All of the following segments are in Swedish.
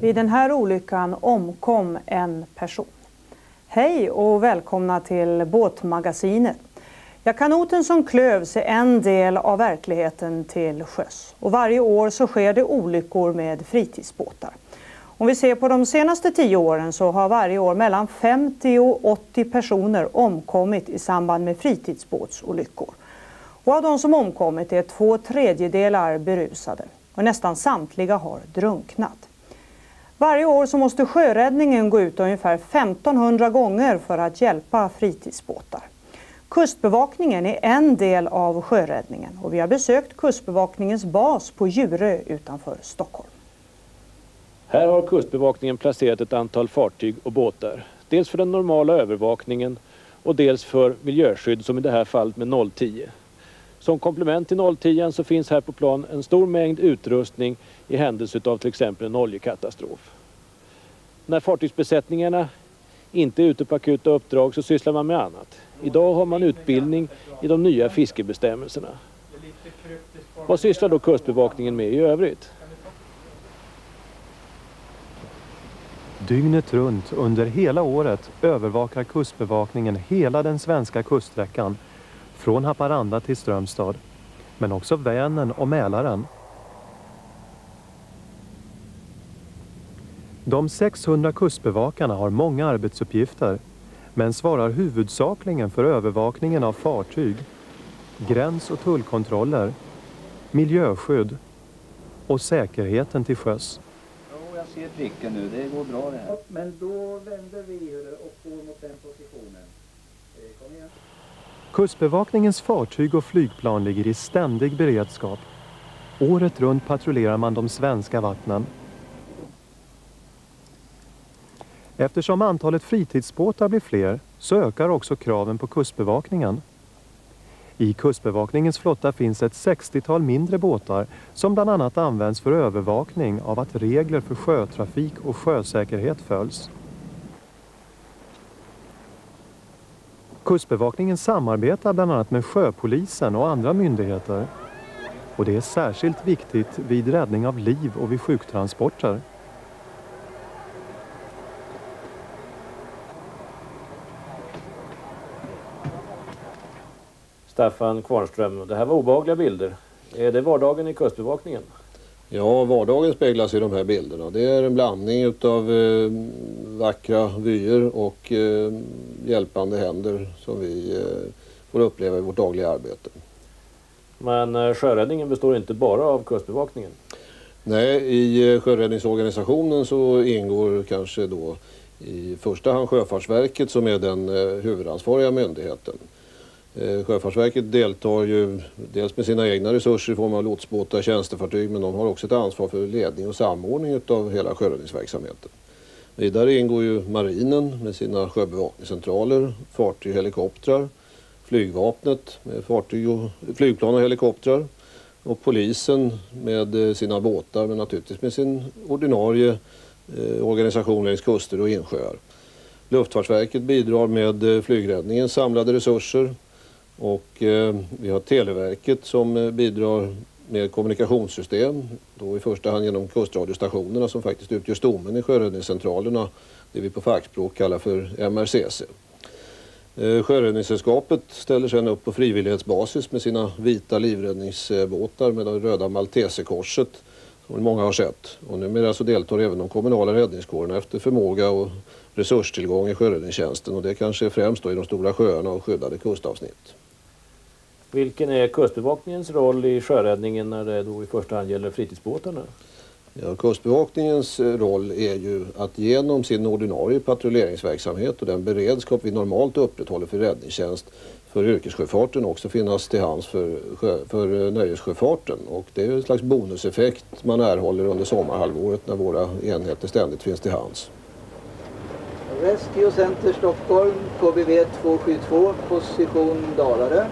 Vid den här olyckan omkom en person. Hej och välkomna till Båtmagasinet. Ja, kanoten som klövs är en del av verkligheten till sjöss. Och varje år så sker det olyckor med fritidsbåtar. Om vi ser på de senaste 10 åren så har varje år mellan 50 och 80 personer omkommit i samband med fritidsbåtsolyckor. Och av de som omkommit är 2/3 berusade. Och nästan samtliga har drunknat. Varje år så måste sjöräddningen gå ut ungefär 1500 gånger för att hjälpa fritidsbåtar. Kustbevakningen är en del av sjöräddningen och vi har besökt Kustbevakningens bas på Djurö utanför Stockholm. Här har Kustbevakningen placerat ett antal fartyg och båtar. Dels för den normala övervakningen och dels för miljöskydd som i det här fallet med 010. Som komplement till 010 så finns här på plan en stor mängd utrustning i händelse av till exempel en oljekatastrof. När fartygsbesättningarna inte är ute på akuta uppdrag så sysslar man med annat. Idag har man utbildning i de nya fiskebestämmelserna. Vad sysslar då Kustbevakningen med i övrigt? Dygnet runt under hela året övervakar Kustbevakningen hela den svenska kuststräckan från Haparanda till Strömstad, men också Vänern och Mälaren. De 600 kustbevakarna har många arbetsuppgifter, men svarar huvudsakligen för övervakningen av fartyg, gräns- och tullkontroller, miljöskydd och säkerheten till sjöss. Jag ser pricken nu, det går bra det här. Men då vänder vi och går mot den positionen. Kom igen. Kustbevakningens fartyg och flygplan ligger i ständig beredskap. Året runt patrullerar man de svenska vattnen. Eftersom antalet fritidsbåtar blir fler så ökar också kraven på Kustbevakningen. I Kustbevakningens flotta finns ett 60-tal mindre båtar som bland annat används för övervakning av att regler för sjötrafik och sjösäkerhet följs. Kustbevakningen samarbetar bland annat med sjöpolisen och andra myndigheter. Och det är särskilt viktigt vid räddning av liv och vid sjuktransporter. Staffan Kvarnström, det här var obehagliga bilder. Är det vardagen i Kustbevakningen? Ja, vardagen speglas i de här bilderna. Det är en blandning utav vackra vyer och hjälpande händer som vi får uppleva i vårt dagliga arbete. Men sjöräddningen består inte bara av Kustbevakningen? Nej, i sjöräddningsorganisationen så ingår kanske då i första hand Sjöfartsverket som är den huvudansvariga myndigheten. Sjöfartsverket deltar ju dels med sina egna resurser i form av lotsbåtar, tjänstefartyg, men de har också ett ansvar för ledning och samordning av hela sjöräddningsverksamheten. Vidare ingår ju marinen med sina sjöbevakningscentraler, fartyg, helikoptrar, flygvapnet med fartyg och flygplan och helikoptrar och polisen med sina båtar, men naturligtvis med sin ordinarie organisation längs kuster och insjöar. Luftfartsverket bidrar med flygräddningens samlade resurser. Och vi har Televerket som bidrar med kommunikationssystem, då i första hand genom kustradiostationerna som faktiskt utgör stommen i sjöräddningscentralerna, det vi på fackspråk kallar för MRCC. Sjöräddningssällskapet ställer sedan upp på frivillighetsbasis med sina vita livräddningsbåtar med det röda Malteserkorset som många har sett. Och numera så deltar även de kommunala räddningskårerna efter förmåga och resurstillgång i sjöräddningstjänsten, och det kanske främst då i de stora sjöarna och skyddade kustavsnitt. Vilken är Kustbevakningens roll i sjöräddningen när det då i första hand gäller fritidsbåtarna? Ja, Kustbevakningens roll är ju att genom sin ordinarie patrulleringsverksamhet och den beredskap vi normalt upprätthåller för räddningstjänst för yrkessjöfarten också finnas till hands för nöjessjöfarten. Och det är en slags bonuseffekt man erhåller under sommarhalvåret när våra enheter ständigt finns till hands. Rescue Center Stockholm, KBV 272, position Dalarö.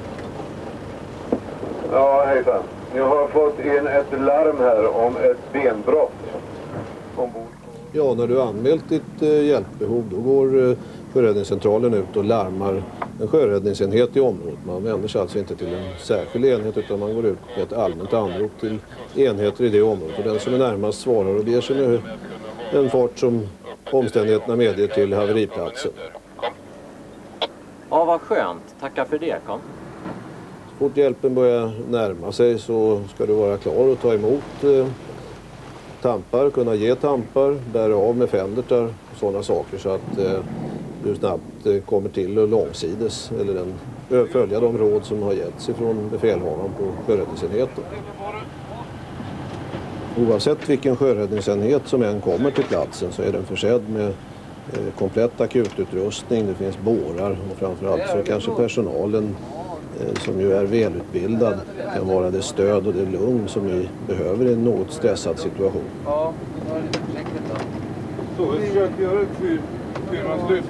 Ja, hejsan. Jag har fått in ett larm här om ett benbrott ombord. Ja, när du har anmält ditt hjälpbehov då går sjöräddningscentralen ut och larmar en sjöräddningsenhet i området. Man vänder sig alltså inte till en särskild enhet utan man går ut med ett allmänt anrop till enheter i det området. Och den som är närmast svarar och beger sig med den fart som omständigheterna medger till haveriplatsen. Ja, vad skönt. Tackar för det, kom. Så fort hjälpen börjar närma sig så ska du vara klar att ta emot tampar, kunna ge tampar, bära av med fändertar och sådana saker så att du snabbt kommer till och långsides eller följa de råd som har getts ifrån befälhavaren på sjöräddningsenheten. Oavsett vilken sjöräddningsenhet som än kommer till platsen så är den försedd med komplett akututrustning, det finns bårar och framförallt så kanske personalen som ju är välutbildad kan vara det stöd och det lugn som ni behöver i en något stressad situation. Ja, det var lite försiktigt då. Så, vi försöker göra ett fyrmanslyft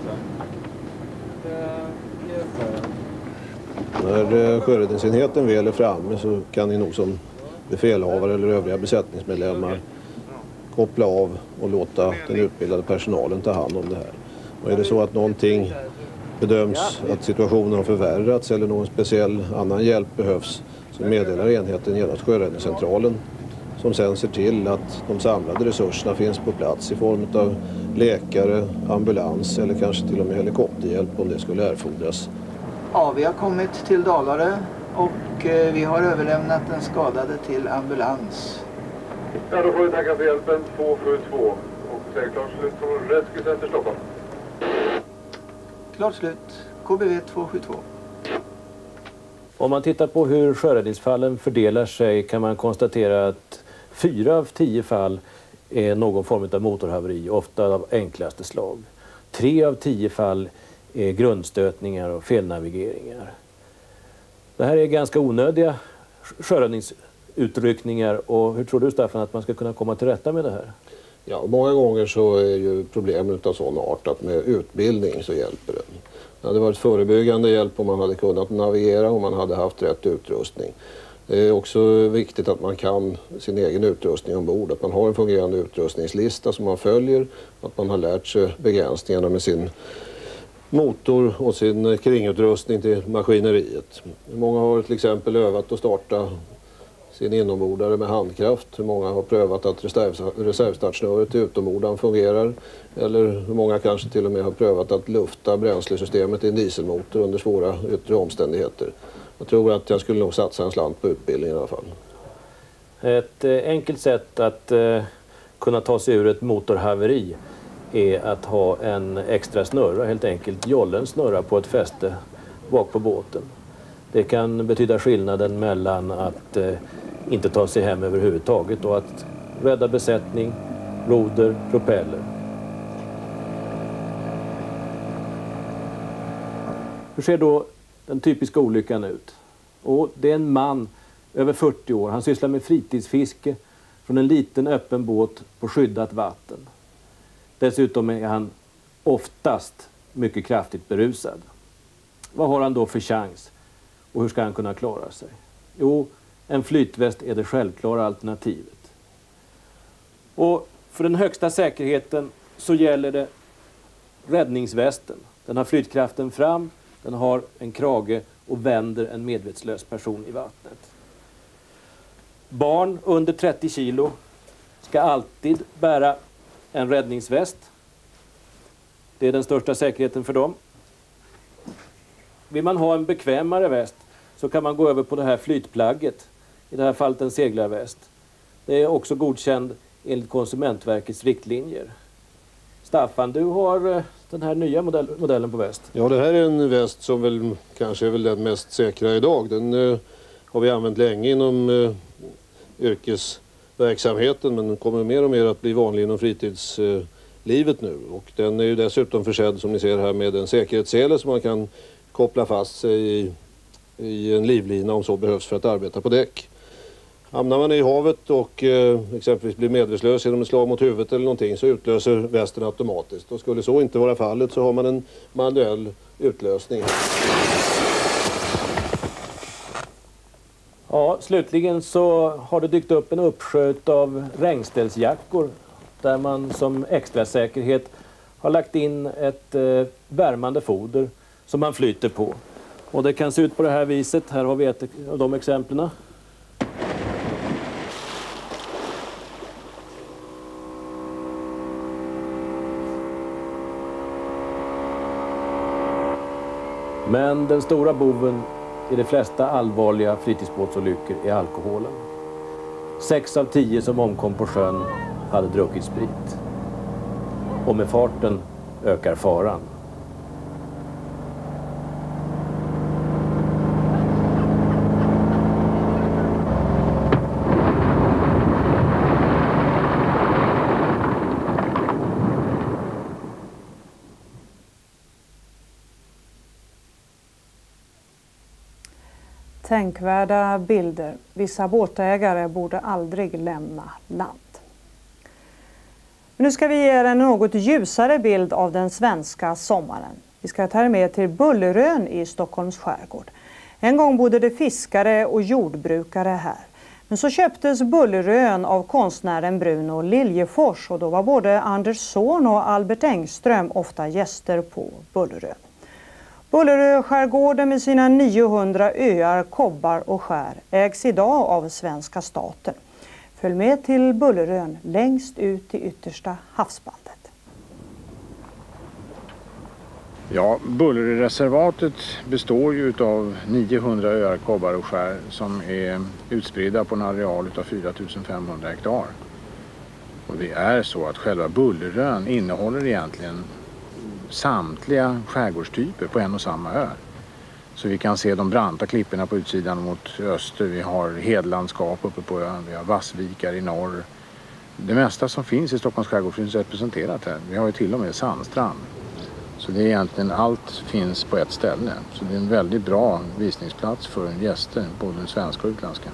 här. När sjöräddningsenheten väl är framme så kan ni nog som befälhavare eller övriga besättningsmedlemmar koppla av och låta den utbildade personalen ta hand om det här. Och är det så att någonting bedöms att situationen har förvärrats eller någon speciell annan hjälp behövs så meddelar enheten genast sjöräddningscentralen som sen ser till att de samlade resurserna finns på plats i form av läkare, ambulans eller kanske till och med helikopterhjälp om det skulle erfordras. Ja, vi har kommit till Dalarö och vi har överlämnat den skadade till ambulans. Ja, då får vi tacka för hjälpen 272 och säg klart slut från Rescue Center Stockholm. Klart slut. KBV 272. Om man tittar på hur sjöräddningsfallen fördelar sig kan man konstatera att 4 av 10 fall är någon form av motorhaveri, ofta av enklaste slag. 3 av 10 fall är grundstötningar och felnavigeringar. Det här är ganska onödiga sjöräddningsutryckningar och hur tror du, Staffan, att man ska kunna komma till rätta med det här? Ja, många gånger så är ju problemet av sån art att med utbildning så hjälper den. Det hade varit förebyggande hjälp om man hade kunnat navigera och man hade haft rätt utrustning. Det är också viktigt att man kan sin egen utrustning ombord, att man har en fungerande utrustningslista som man följer, att man har lärt sig begränsningarna med sin motor och sin kringutrustning till maskineriet. Många har till exempel övat att starta sin inombordare med handkraft. Hur många har prövat att reservstartsnöret i utombordaren fungerar. Eller hur många kanske till och med har prövat att lufta bränslesystemet i en dieselmotor under svåra yttre omständigheter. Jag tror att jag skulle nog satsa en slant på utbildning i alla fall. Ett enkelt sätt att kunna ta sig ur ett motorhaveri är att ha en extra snurra, helt enkelt jollen snurra på ett fäste bak på båten. Det kan betyda skillnaden mellan att inte ta sig hem överhuvudtaget och att rädda besättning, roder, propeller. Hur ser då den typiska olyckan ut? Och det är en man över 40 år. Han sysslar med fritidsfiske från en liten öppen båt på skyddat vatten. Dessutom är han oftast mycket kraftigt berusad. Vad har han då för chans? Och hur ska han kunna klara sig? Jo, en flytväst är det självklara alternativet. Och för den högsta säkerheten så gäller det räddningsvästen. Den har flytkraften fram, den har en krage och vänder en medvetslös person i vattnet. Barn under 30 kilo ska alltid bära en räddningsväst. Det är den största säkerheten för dem. Vill man ha en bekvämare väst så kan man gå över på det här flytplagget. I det här fallet en seglarväst. Det är också godkänd enligt Konsumentverkets riktlinjer. Staffan, du har den här nya modellen på väst. Ja, det här är en väst som väl kanske är väl den mest säkra idag. Den har vi använt länge inom yrkesverksamheten, men den kommer mer och mer att bli vanlig inom fritidslivet nu. Och den är ju dessutom försedd, som ni ser här, med en säkerhetssele som man kan koppla fast sig i en livlina om så behövs för att arbeta på däck. Hamnar man i havet och exempelvis blir medvetslös genom ett slag mot huvudet eller någonting så utlöser västen automatiskt. Och skulle så inte vara fallet så har man en manuell utlösning. Ja, slutligen så har det dykt upp en uppsjö av regnställsjackor där man som extra säkerhet har lagt in ett värmande foder som man flyter på. Och det kan se ut på det här viset. Här har vi ett av de exemplen. Men den stora boven i de flesta allvarliga fritidsbåtsolyckor är alkoholen. 6 av 10 som omkom på sjön hade druckit sprit. Och med farten ökar faran. Tänkvärda bilder. Vissa båtägare borde aldrig lämna land. Nu ska vi ge er en något ljusare bild av den svenska sommaren. Vi ska ta er med till Bullerön i Stockholms skärgård. En gång bodde det fiskare och jordbrukare här. Men så köptes Bullerön av konstnären Bruno Liljefors och då var både Anders Zorn och Albert Engström ofta gäster på Bullerön. Bullerö-skärgården med sina 900 öar, kobbar och skär ägs idag av svenska staten. Följ med till Bullerön längst ut i yttersta havsbandet. Ja, Bullerö-reservatet består ju av 900 öar, kobbar och skär som är utspridda på en areal av 4500 hektar. Och det är så att själva Bullerön innehåller egentligen samtliga skärgårdstyper på en och samma ö. Så vi kan se de branta klipporna på utsidan mot öster. Vi har hedlandskap uppe på ön. Vi har vassvikar i norr. Det mesta som finns i Stockholms skärgård finns representerat här. Vi har ju till och med sandstrand. Så det är egentligen allt finns på ett ställe. Så det är en väldigt bra visningsplats för gäster, både svenska och utländska.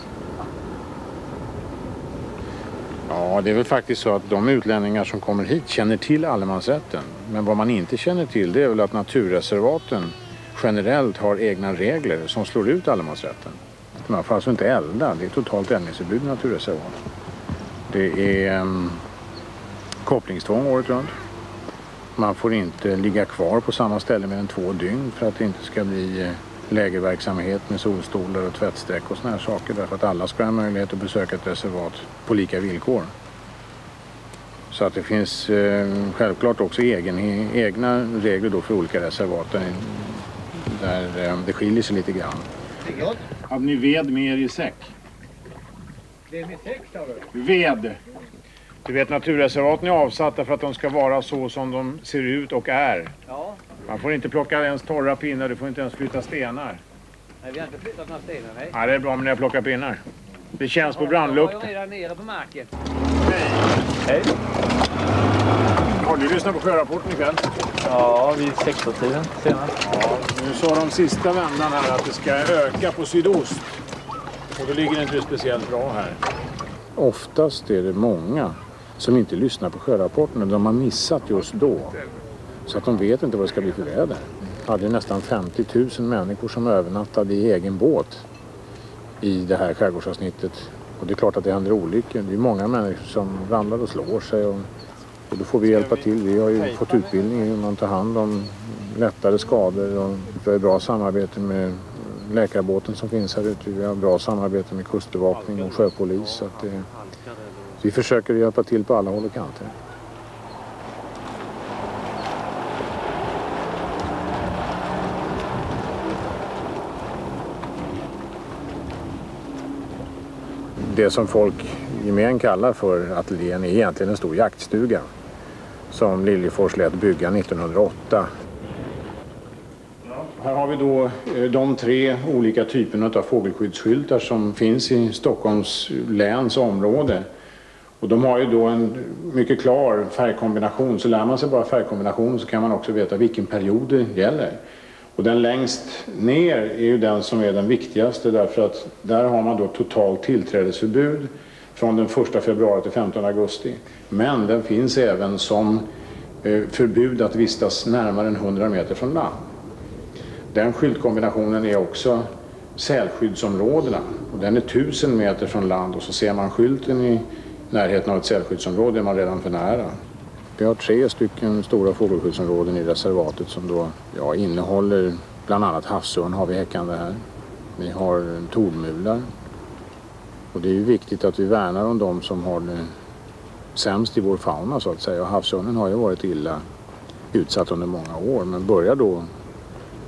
Ja, det är väl faktiskt så att de utlänningar som kommer hit känner till allemansrätten. Men vad man inte känner till det är väl att naturreservaten generellt har egna regler som slår ut allemansrätten. Man får alltså inte elda, det är totalt eldningsförbud i naturreservat. Det är kopplingstvång året runt. Man får inte ligga kvar på samma ställe mer än 2 dygn för att det inte ska bli lägerverksamhet med solstolar och tvättsträck och såna här saker. Därför att alla ska ha möjlighet att besöka ett reservat på lika villkor. Så att det finns självklart också egna regler då för olika reservat där det skiljer sig lite grann. Hade ni ved med er i säck? Det med säck, sa du? Ved! Du vet, naturreservaten är avsatta för att de ska vara så som de ser ut och är. Ja. Man får inte plocka ens torra pinnar, du får inte ens flytta stenar. Nej, vi har inte flyttat några stenar, nej. Ja, det är bra, men jag plockar pinnar. Det känns på brandlukten. Jag är redan nere på marken. Hej! Har du lyssnat på sjörapporten ikväll? Ja, vid 16-tiden senast. Ja, nu sa de sista vändan här att det ska öka på sydost. Och då ligger det inte speciellt bra här. Oftast är det många som inte lyssnar på sjörapporten. De har missat just då. Så att de vet inte vad det ska bli för väder. Det hade nästan 50 000 människor som övernattade i egen båt i det här skärgårdsavsnittet. Och det är klart att det händer olyckor. Det är många människor som ramlar och slår sig. Och då får vi hjälpa till. Vi har ju fått utbildning i hur man tar hand om lättare skador. Och vi har bra samarbete med läkarbåten som finns här ute. Vi har bra samarbete med kustbevakning och sjöpolis. Så att vi försöker hjälpa till på alla håll och kanter. Det som folk gemen kallar för ateljén är egentligen en stor jaktstuga som Liljefors lät bygga 1908. Här har vi då de 3 olika typerna av fågelskyddsskyltar som finns i Stockholms läns område. Och de har ju då en mycket klar färgkombination, så lär man sig bara färgkombination så kan man också veta vilken period det gäller. Och den längst ner är ju den som är den viktigaste därför att där har man då totalt tillträdesförbud från den 1 februari till 15 augusti. Men den finns även som förbud att vistas närmare än 100 meter från land. Den skyltkombinationen är också sälskyddsområdena och den är 1000 meter från land och så ser man skylten i närheten av ett sälskyddsområde är man redan för nära. Vi har 3 stycken stora fågelskyddsområden i reservatet som då innehåller bland annat havsörn har vi häckande här. Vi har tornmular och det är ju viktigt att vi värnar om de som har det sämst i vår fauna så att säga. Och havsörnen har ju varit illa utsatt under många år men börjar då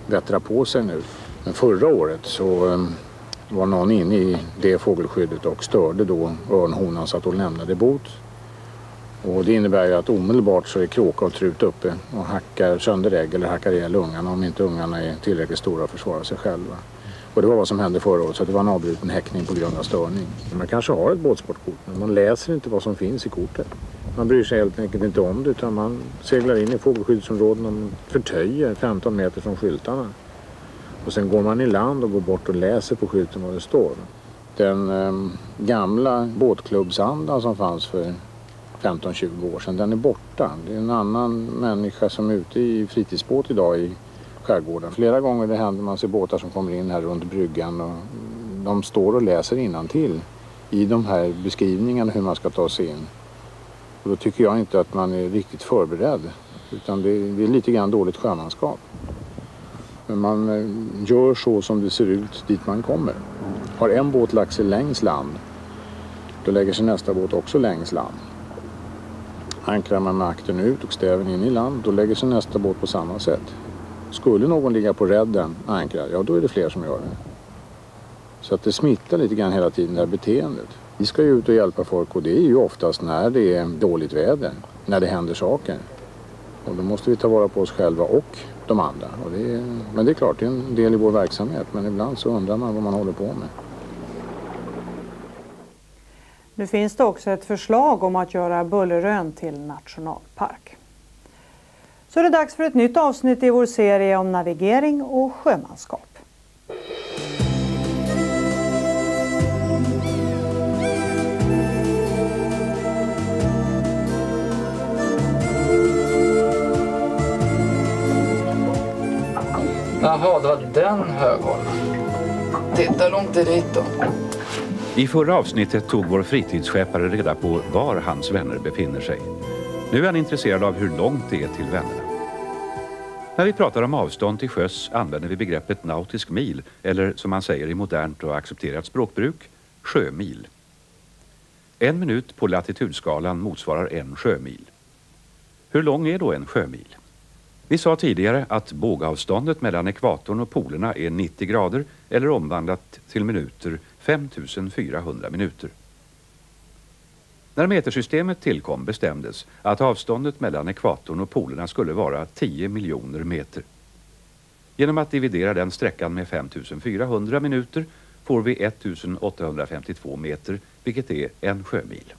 bättra på sig nu. Men förra året så var någon inne i det fågelskyddet och störde då örnhonan så att hon lämnade båt. Och det innebär ju att omedelbart så är kråka och trut uppe och hackar sönder ägg eller hackar ihjäl ungarna om inte ungarna är tillräckligt stora att försvara sig själva. Och det var vad som hände förra året, så det var en avbruten häckning på grund av störning. Man kanske har ett båtsportkort, men man läser inte vad som finns i kortet. Man bryr sig helt enkelt inte om det, utan man seglar in i fågelskyddsområden och förtöjer 15 meter från skyltarna. Och sen går man i land och går bort och läser på skylten vad det står. Den gamla båtklubbsandan som fanns för 15-20 år sedan, den är borta. Det är en annan människa som är ute i fritidsbåt idag i skärgården. Flera gånger det händer man ser båtar som kommer in här runt bryggan och de står och läser innantill i de här beskrivningarna hur man ska ta sig in. Och då tycker jag inte att man är riktigt förberedd, utan det är lite grann dåligt sjömanskap. Men man gör så som det ser ut dit man kommer. Har en båt lagt sig längs land, då lägger sig nästa båt också längs land. Ankrar man med akten ut och stäven in i land, då lägger sig nästa båt på samma sätt. Skulle någon ligga på redden ankrar, ja då är det fler som gör det. Så att det smittar lite grann hela tiden det här beteendet. Vi ska ju ut och hjälpa folk och det är ju oftast när det är dåligt väder, när det händer saker. Och då måste vi ta vara på oss själva och de andra. Och men det är klart, det är en del i vår verksamhet, men ibland så undrar man vad man håller på med. Nu finns det också ett förslag om att göra Bullerön till nationalpark. Så är det dags för ett nytt avsnitt i vår serie om navigering och sjömanskap. Jaha, det var den höghållen. Titta långt är dit då. I förra avsnittet tog vår fritidsskeppare reda på var hans vänner befinner sig. Nu är han intresserad av hur långt det är till vännerna. När vi pratar om avstånd till sjöss använder vi begreppet nautisk mil, eller som man säger i modernt och accepterat språkbruk, sjömil. 1 minut på latitudskalan motsvarar 1 sjömil. Hur lång är då en sjömil? Vi sa tidigare att bågavståndet mellan ekvatorn och polerna är 90 grader eller omvandlat till minuter 5400 minuter. När metersystemet tillkom bestämdes att avståndet mellan ekvatorn och polerna skulle vara 10 miljoner meter. Genom att dividera den sträckan med 5400 minuter får vi 1852 meter, vilket är 1 sjömil.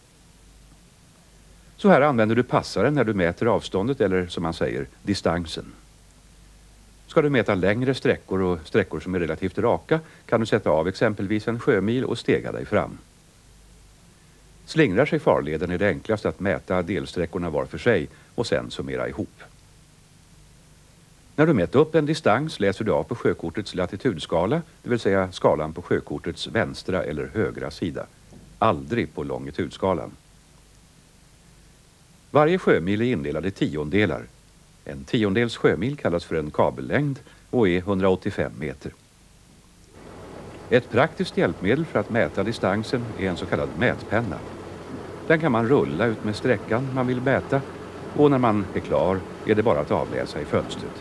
Så här använder du passaren när du mäter avståndet eller som man säger distansen. Ska du mäta längre sträckor och sträckor som är relativt raka kan du sätta av exempelvis 1 sjömil och stega dig fram. Slingrar sig farleden är det enklast att mäta delsträckorna var för sig och sen summera ihop. När du mäter upp en distans läser du av på sjökortets latitudskala, det vill säga skalan på sjökortets vänstra eller högra sida. Aldrig på longitudskalan. Varje sjömil är indelad i tiondelar. En tiondels sjömil kallas för en kabellängd och är 185 meter. Ett praktiskt hjälpmedel för att mäta distansen är en så kallad mätpenna. Den kan man rulla ut med sträckan man vill mäta och när man är klar är det bara att avläsa i fönstret.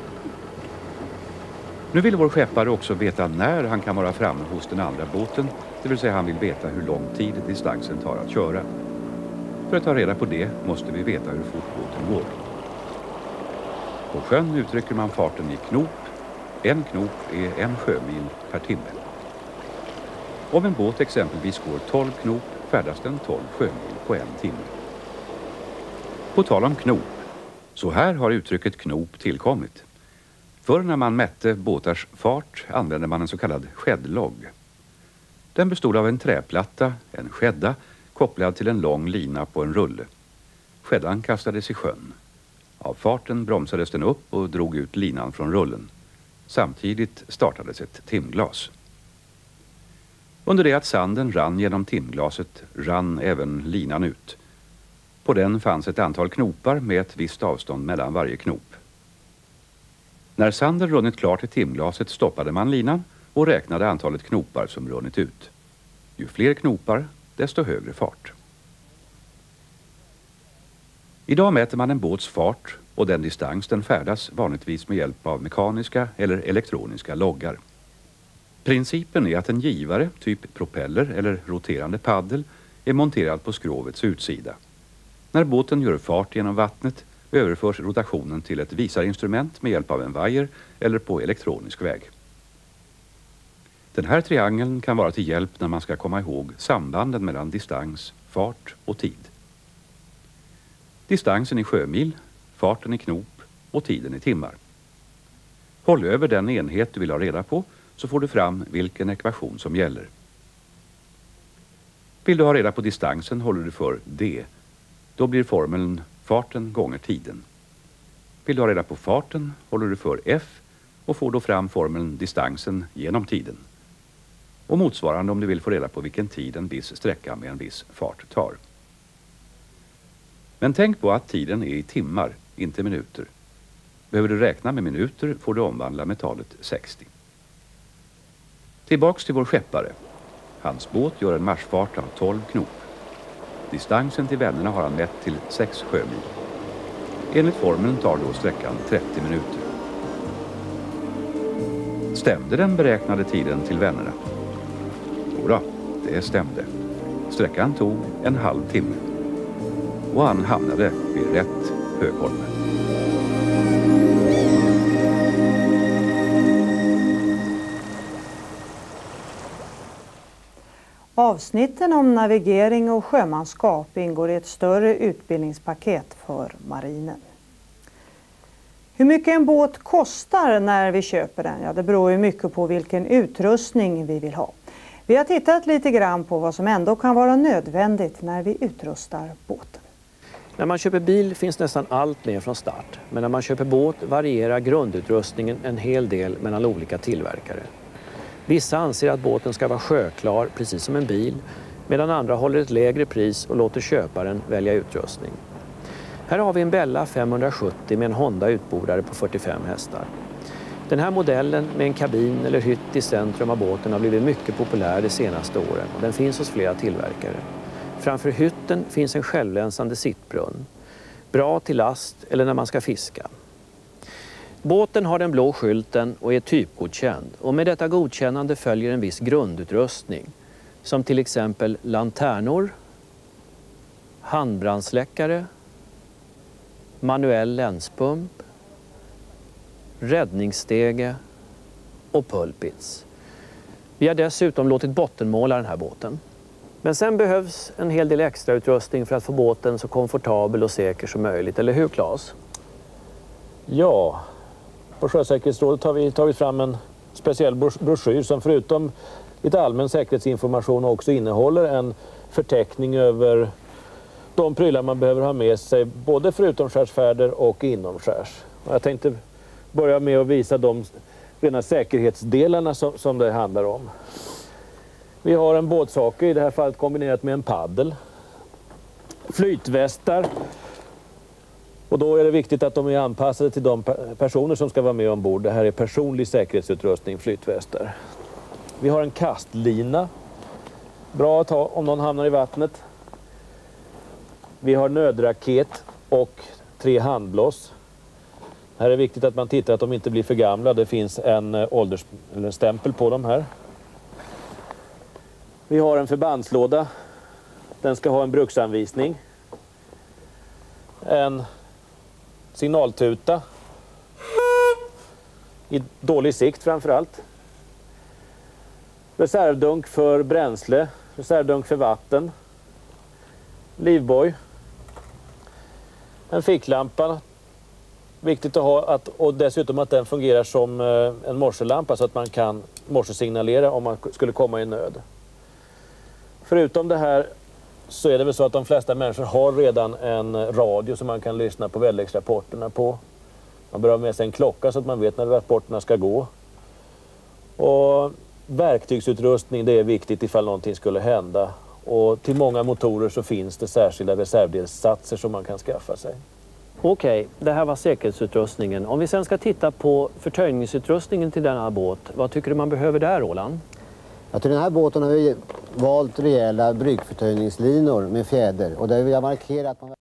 Nu vill vår skeppare också veta när han kan vara framme hos den andra båten, det vill säga han vill veta hur lång tid distansen tar att köra. För att ta reda på det måste vi veta hur fort båten går. På sjön uttrycker man farten i knop. 1 knop är 1 sjömil per timme. Om en båt exempelvis går 12 knop färdas den 12 sjömil på 1 timme. På tal om knop, så här har uttrycket knop tillkommit. Förr när man mätte båtars fart använde man en så kallad skäddlogg. Den bestod av en träplatta, en skädda, kopplad till en lång lina på en rulle. Skäddan kastades i sjön. Av farten bromsades den upp och drog ut linan från rullen. Samtidigt startades ett timglas. Under det att sanden rann genom timglaset rann även linan ut. På den fanns ett antal knopar med ett visst avstånd mellan varje knop. När sanden runnit klart i timglaset stoppade man linan och räknade antalet knopar som runnit ut. Ju fler knopar, desto högre fart. Idag mäter man en båts fart och den distans den färdas vanligtvis med hjälp av mekaniska eller elektroniska loggar. Principen är att en givare, typ propeller eller roterande paddel, är monterad på skrovets utsida. När båten gör fart genom vattnet överförs rotationen till ett visarinstrument med hjälp av en vajer eller på elektronisk väg. Den här triangeln kan vara till hjälp när man ska komma ihåg sambanden mellan distans, fart och tid. Distansen i sjömil, farten i knop och tiden i timmar. Håll över den enhet du vill ha reda på så får du fram vilken ekvation som gäller. Vill du ha reda på distansen håller du för D. Då blir formeln farten gånger tiden. Vill du ha reda på farten håller du för F och får då fram formeln distansen genom tiden. Och motsvarande om du vill få reda på vilken tid en viss sträcka med en viss fart tar. Men tänk på att tiden är i timmar, inte minuter. Behöver du räkna med minuter får du omvandla med talet 60. Tillbaks till vår skeppare. Hans båt gör en marschfart av 12 knop. Distansen till vännerna har han mätt till 6 sjömil. Enligt formeln tar då sträckan 30 minuter. Stämde den beräknade tiden till vännerna? Jodå, det stämde. Sträckan tog en halv timme. Och han hamnade vid rätt Högholme. Avsnitten om navigering och sjömanskap ingår i ett större utbildningspaket för marinen. Hur mycket en båt kostar när vi köper den? Ja, det beror ju mycket på vilken utrustning vi vill ha. Vi har tittat lite grann på vad som ändå kan vara nödvändigt när vi utrustar båten. När man köper bil finns nästan allt med från start. Men när man köper båt varierar grundutrustningen en hel del mellan olika tillverkare. Vissa anser att båten ska vara sjöklar, precis som en bil, medan andra håller ett lägre pris och låter köparen välja utrustning. Här har vi en Bella 570 med en Honda utbordare på 45 hästar. Den här modellen med en kabin eller hytt i centrum av båten har blivit mycket populär de senaste åren och den finns hos flera tillverkare. Framför hytten finns en självlänsande sittbrunn. Bra till last eller när man ska fiska. Båten har den blå skylten och är typgodkänd och med detta godkännande följer en viss grundutrustning som till exempel lanternor, handbrandsläckare, manuell länspump, räddningsstege och pulpits. Vi har dessutom låtit bottenmåla den här båten. Men sen behövs en hel del extra utrustning för att få båten så komfortabel och säker som möjligt. Eller hur, Claes? Ja, på Sjösäkerhetsrådet har vi tagit fram en speciell broschyr som förutom lite allmän säkerhetsinformation också innehåller en förteckning över de prylar man behöver ha med sig både för utomskärsfärder och inomskärs. Och jag tänkte börja med att visa de rena säkerhetsdelarna som det handlar om. Vi har en båtsake, i det här fallet kombinerat med en paddel. Flytvästar. Och då är det viktigt att de är anpassade till de personer som ska vara med ombord. Det här är personlig säkerhetsutrustning, flytvästar. Vi har en kastlina. Bra att ha om någon hamnar i vattnet. Vi har nödraket och 3 handblås. Här är viktigt att man tittar att de inte blir för gamla. Det finns en åldersstämpel på dem här. Vi har en förbandslåda. Den ska ha en bruksanvisning. En signaltuta. I dålig sikt framförallt. Reservdunk för bränsle. Reservdunk för vatten. Livboj. En ficklampa. Viktigt att ha och dessutom att den fungerar som en morselampa så att man kan morsesignalera om man skulle komma i nöd. Förutom det här så är det väl så att de flesta människor har redan en radio som man kan lyssna på väderleksrapporterna på. Man bör ha med sig en klocka så att man vet när rapporterna ska gå. Och verktygsutrustning, det är viktigt ifall någonting skulle hända. Och till många motorer så finns det särskilda reservdelssatser som man kan skaffa sig. Okej, det här var säkerhetsutrustningen. Om vi sen ska titta på förtöjningsutrustningen till denna båt, vad tycker du man behöver där, Roland? Ja, till den här båten har vi valt rejäla bryggförtöjningslinor med fjäder och där vill jag markera att man